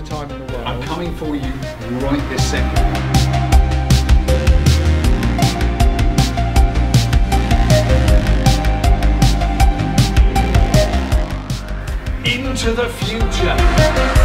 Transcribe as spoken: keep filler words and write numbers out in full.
the time in the world. I'm coming for you right this second. Into the future.